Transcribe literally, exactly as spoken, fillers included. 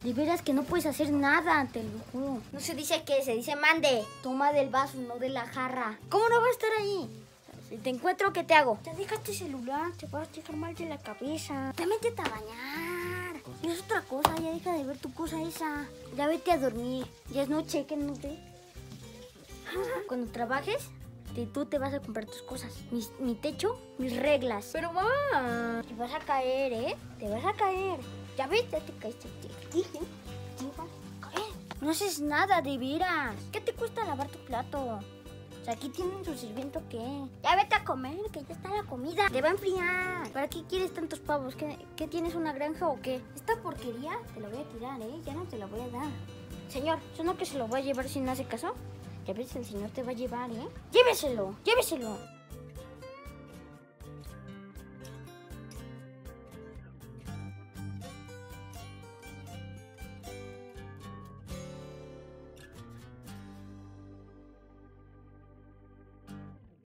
De veras que no puedes hacer nada, te lo juro. No se dice que, se dice mande. Toma del vaso, no de la jarra. ¿Cómo no va a estar ahí? Si te encuentro, ¿qué te hago? Ya dejaste el celular, te vas a dejar mal de la cabeza. Ya métete a bañar. Y es otra cosa, ya deja de ver tu cosa esa. Ya vete a dormir. Ya es noche, que no te... Cuando trabajes, te, tú te vas a comprar tus cosas. Mi, mi techo, mis reglas. Pero mamá, te vas a caer, ¿eh? Te vas a caer. Ya ves, ya te caíste. Te dije, te vas a caer. No haces nada, de veras. ¿Qué te cuesta lavar tu plato? O sea, aquí tienen su sirviento, ¿qué? Ya vete a comer, que ya está la comida. Te va a enfriar. ¿Para qué quieres tantos pavos? ¿Qué, qué tienes, una granja o qué? Esta porquería te la voy a tirar, ¿eh? Ya no te la voy a dar. Señor, ¿eso no que se lo voy a llevar si no hace caso? Ya ves, el señor te va a llevar, ¿eh? ¡Lléveselo! ¡Lléveselo!